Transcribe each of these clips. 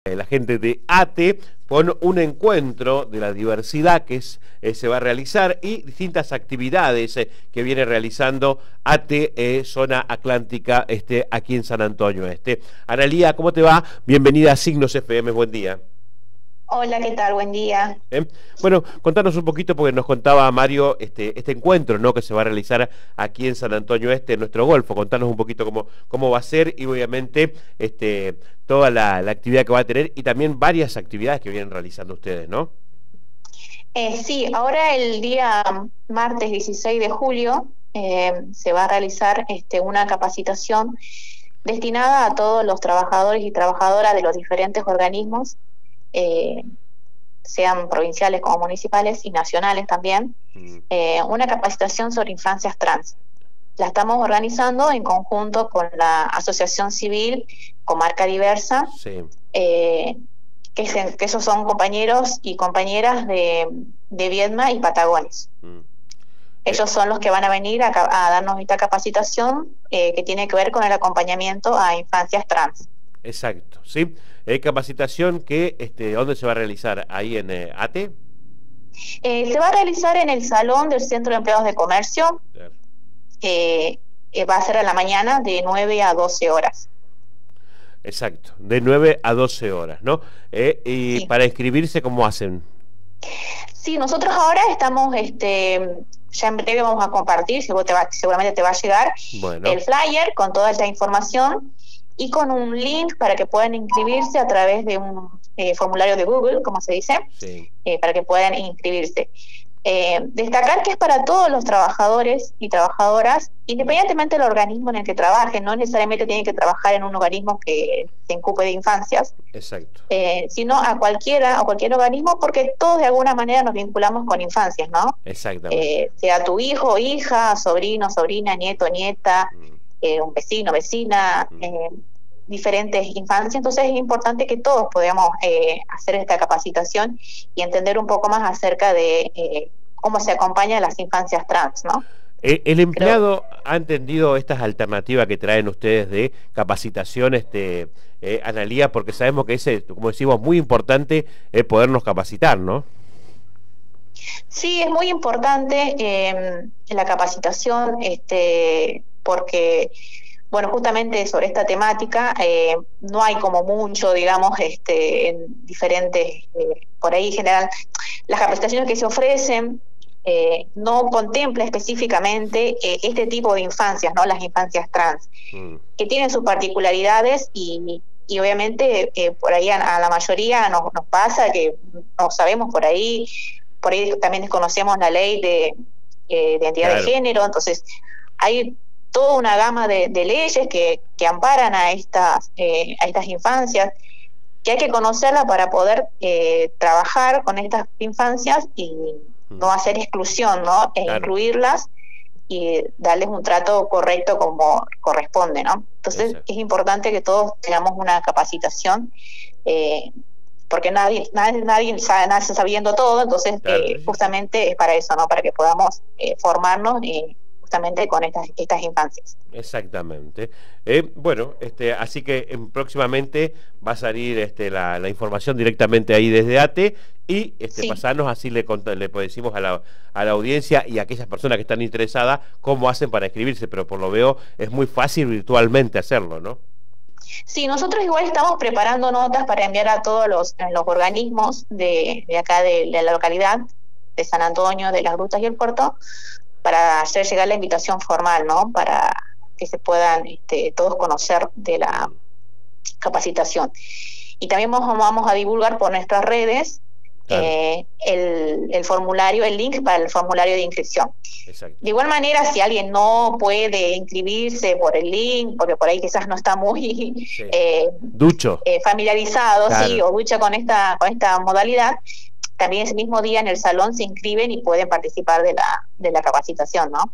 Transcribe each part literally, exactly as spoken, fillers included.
La gente de ATE con un encuentro de la diversidad que es, eh, se va a realizar y distintas actividades eh, que viene realizando ATE eh, Zona Atlántica este, aquí en San Antonio Este. Analía, ¿cómo te va? Bienvenida a Signos F M, buen día. Hola, ¿qué tal? Buen día. ¿Eh? Bueno, contanos un poquito porque nos contaba Mario este, este encuentro, ¿no?, que se va a realizar aquí en San Antonio Este, en nuestro Golfo. Contanos un poquito cómo, cómo va a ser y obviamente este, toda la, la actividad que va a tener y también varias actividades que vienen realizando ustedes, ¿no? Eh, sí, ahora el día martes dieciséis de julio eh, se va a realizar este, una capacitación destinada a todos los trabajadores y trabajadoras de los diferentes organismos, eh, sean provinciales como municipales y nacionales también, mm. eh, una capacitación sobre infancias trans. La estamos organizando en conjunto con la Asociación Civil Comarca Diversa, sí. eh, que, se, que esos son compañeros y compañeras de, de Viedma y Patagones. Mm. Ellos son los que van a venir a, a darnos esta capacitación eh, que tiene que ver con el acompañamiento a infancias trans. Exacto, sí. Eh, capacitación que, este, ¿dónde se va a realizar? ¿Ahí en eh, ATE? Eh, se va a realizar en el Salón del Centro de Empleados de Comercio. Claro. Eh, eh, va a ser a la mañana de nueve a doce horas. Exacto, de nueve a doce horas, ¿no? Eh, y sí. Para inscribirse, ¿cómo hacen? Sí, nosotros ahora estamos, este, ya en breve vamos a compartir, si vos te va, seguramente te va a llegar, bueno, el flyer con toda esta información y con un link para que puedan inscribirse a través de un eh, formulario de Google, como se dice, sí. eh, para que puedan inscribirse. Eh, destacar que es para todos los trabajadores y trabajadoras, independientemente del organismo en el que trabajen, no necesariamente tienen que trabajar en un organismo que se ocupe de infancias, exacto, eh, sino a cualquiera, a cualquier organismo, porque todos de alguna manera nos vinculamos con infancias, ¿no? Exactamente. Eh, sea tu hijo, hija, sobrino, sobrina, nieto, nieta, mm. eh, un vecino, vecina, mm. eh, diferentes infancias. Entonces es importante que todos podamos eh, hacer esta capacitación y entender un poco más acerca de eh, cómo se acompaña a las infancias trans, ¿no? El, el empleado Creo... ha entendido estas alternativas que traen ustedes de capacitación, este, eh, Analía, porque sabemos que es, como decimos, muy importante eh, podernos capacitar, ¿no? Sí, es muy importante eh, la capacitación, este, porque bueno, justamente sobre esta temática eh, no hay como mucho, digamos, este, en diferentes, eh, por ahí en general, las capacitaciones que se ofrecen eh, no contempla específicamente eh, este tipo de infancias, ¿no? Las infancias trans, mm. que tienen sus particularidades y, y obviamente eh, por ahí a, a la mayoría nos, nos pasa que no sabemos por ahí, por ahí también desconocemos la ley de, eh, de identidad claro. de género, entonces hay toda una gama de, de leyes que, que amparan a estas, eh, a estas infancias, que hay que conocerlas para poder eh, trabajar con estas infancias y no hacer exclusión, ¿no? E claro. incluirlas y darles un trato correcto como corresponde, ¿no? Entonces Exacto. es importante que todos tengamos una capacitación, eh, porque nadie, nadie, nadie sabe, nace sabiendo todo, entonces claro. eh, justamente es para eso, ¿no? Para que podamos eh, formarnos y con estas, estas infancias. Exactamente. Eh, bueno, este, así que eh, próximamente va a salir este, la, la información directamente ahí desde ATE y este, sí. pasarnos, así le, le decimos a la, a la audiencia y a aquellas personas que están interesadas cómo hacen para inscribirse, pero por lo veo es muy fácil virtualmente hacerlo, ¿no? Sí, nosotros igual estamos preparando notas para enviar a todos los, los organismos de, de acá de, de la localidad, de San Antonio, de las Grutas y el Puerto, para hacer llegar la invitación formal, ¿no? Para que se puedan este, todos conocer de la capacitación. Y también vamos, vamos a divulgar por nuestras redes claro. eh, el, el formulario, el link para el formulario de inscripción. Exacto. De igual manera, si alguien no puede inscribirse por el link, porque por ahí quizás no está muy sí. eh, ducho, eh, familiarizado, claro. sí, o ducha con esta, con esta modalidad, también ese mismo día en el salón se inscriben y pueden participar de la, de la capacitación, ¿no?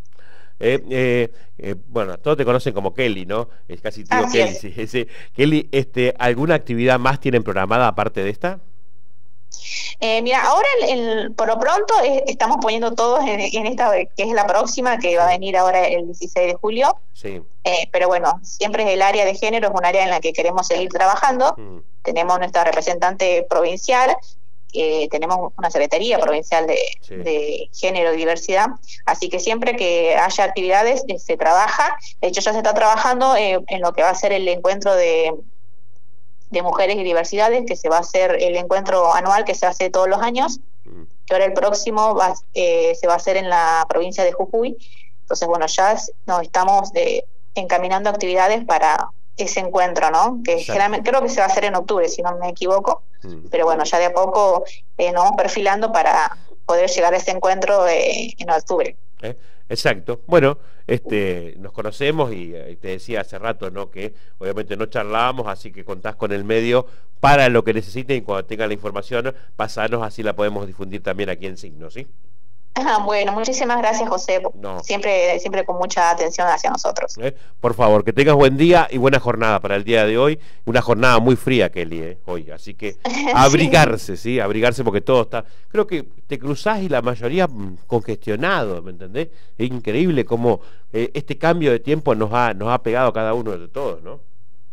Eh, eh, eh, bueno, todos te conocen como Kelly, ¿no? Es casi tío Así Kelly. es. Sí, sí. Kelly, este, ¿alguna actividad más tienen programada aparte de esta? Eh, mira, ahora el, el- por lo pronto eh, estamos poniendo todos en, en esta, que es la próxima, que va a venir ahora el dieciséis de julio. Sí. Eh, pero bueno, siempre es el área de género, es un área en la que queremos seguir trabajando. Mm. Tenemos nuestra representante provincial, eh, tenemos una Secretaría Provincial de, Sí. de Género y Diversidad, así que siempre que haya actividades eh, se trabaja. De hecho, ya se está trabajando eh, en lo que va a ser el encuentro de, de mujeres y diversidades, que se va a hacer el encuentro anual que se hace todos los años, Mm. que ahora el próximo va, eh, se va a hacer en la provincia de Jujuy. Entonces, bueno, ya es- nos estamos eh, encaminando actividades para ese encuentro, ¿no? Que Exacto. generalmente creo que se va a hacer en octubre, si no me equivoco. Mm. Pero bueno, ya de a poco eh, nos vamos perfilando para poder llegar a ese encuentro eh, en octubre. ¿Eh? Exacto. Bueno, este, nos conocemos y eh, te decía hace rato, ¿no? Que obviamente no charlábamos, así que contás con el medio para lo que necesiten y cuando tengan la información, pasanos, así la podemos difundir también aquí en Signo, ¿sí? Ah, bueno, muchísimas gracias, José. No. Siempre, siempre con mucha atención hacia nosotros. ¿Eh? Por favor, que tengas buen día y buena jornada para el día de hoy. Una jornada muy fría, Kelly, ¿eh? Hoy. Así que abrigarse, ¿sí? Abrigarse porque todo está... Creo que te cruzás y la mayoría mm, congestionado, ¿me entendés? Es increíble cómo eh, este cambio de tiempo nos ha, nos ha pegado a cada uno de todos, ¿no?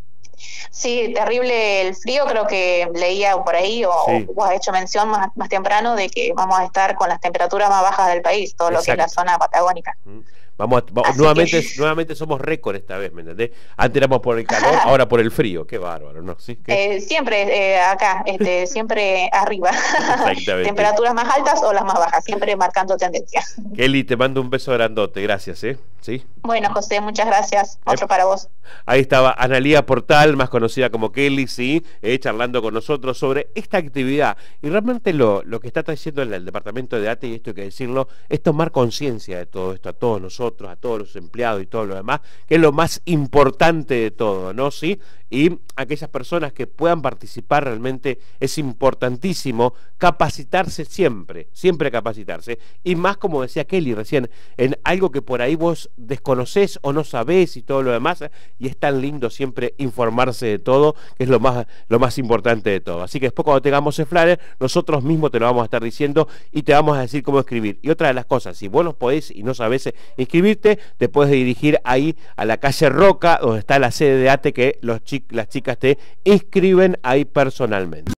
Sí, terrible el frío, creo que leía por ahí o, Sí. o has hecho mención más, más temprano de que vamos a estar con las temperaturas más bajas del país, todo lo que es la Exacto. zona patagónica. Mm. Vamos, a- va- Así nuevamente, que- nuevamente somos récord esta vez, ¿me entendés? Antes éramos por el calor, ahora por el frío. Qué bárbaro, ¿no? ¿Sí? ¿Qué? Eh, siempre eh, acá, este, siempre arriba. Exactamente. Temperaturas más altas o las más bajas, siempre marcando tendencia. Kelly, te mando un beso grandote, gracias, ¿eh? ¿Sí? Bueno, José, muchas gracias. Otro para vos. Ahí estaba Analía Portal, más conocida como Kelly, sí, eh, charlando con nosotros sobre esta actividad. Y realmente lo, lo que está trayendo el, el departamento de A T E, y esto hay que decirlo, es tomar conciencia de todo esto, a todos nosotros, a todos los empleados y todo lo demás, que es lo más importante de todo, ¿no? Sí, y aquellas personas que puedan participar realmente es importantísimo capacitarse siempre, siempre capacitarse. Y más, como decía Kelly recién, en algo que por ahí vos desconocés o no sabés y todo lo demás, ¿eh? Y es tan lindo siempre informarse de todo, que es lo más, lo más importante de todo. Así que después cuando tengamos el flyer, nosotros mismos te lo vamos a estar diciendo y te vamos a decir cómo escribir. Y otra de las cosas, si vos no podés y no sabés inscribirte, te puedes dirigir ahí a la calle Roca, donde está la sede de A T E, que los chi- las chicas te inscriben ahí personalmente.